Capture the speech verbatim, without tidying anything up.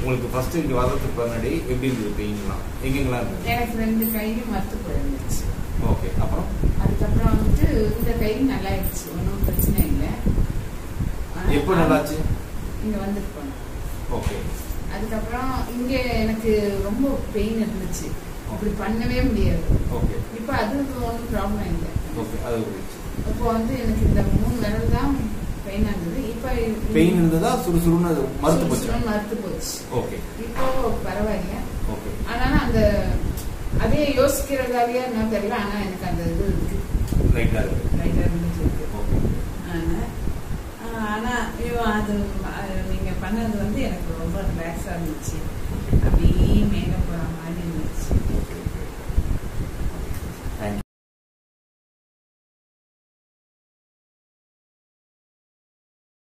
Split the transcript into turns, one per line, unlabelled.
உங்களுக்கு ஃபர்ஸ்ட் இங்க வரதுக்கு முன்னாடி எப்படி இருந்தது பெயின்லாம்? எங்கெங்கலாம் இருந்தது?
எனக்கு ரெண்டு கையும் மரத்து போயிருந்துச்சு.
ஓகே. அப்புறம்
அதுக்கப்புறம் வந்துட்டு இந்த கை நல்லா ஆயிடுச்சு, ஒன்றும் பிரச்சனை இல்லை.
எப்போ நல்லாச்சு?
இங்க வந்துட்டு போனேன்.
ஓகே.
அதுக்கப்புறம் இங்க எனக்கு ரொம்ப பெயின் இருந்துச்சு, அப்படி பண்ணவே முடியாது.
ஓகே.
இப்போ அது ஒன்றும் ப்ராப்ளம் இல்லை.
ஓகே. அது
இப்போ வந்து எனக்கு இந்த மூணு விரல் தான் பெயின் இருந்தது. இப்போ
பெயின் இருந்ததா சுறுசுறுன்னு மறுத்து போச்சு?
மறுத்து போச்சு.
ஓகே.
இப்போ பரவாயில்ல.
ஓகே.
ஆனாலும் அந்த அதே யோசிக்கிறதாவே என்ன தெரியல, ஆனா எனக்கு அந்த இது இருக்கு,
லைட்டா இருக்கு,
லைட்டா இருந்துச்சு இருக்கு.
ஓகே.
ஆனா அது நீங்க பண்ணது வந்து எனக்கு ரொம்ப ரிலாக்ஸா இருந்துச்சு, அப்படியே மேல போற மாதிரி இருந்துச்சு.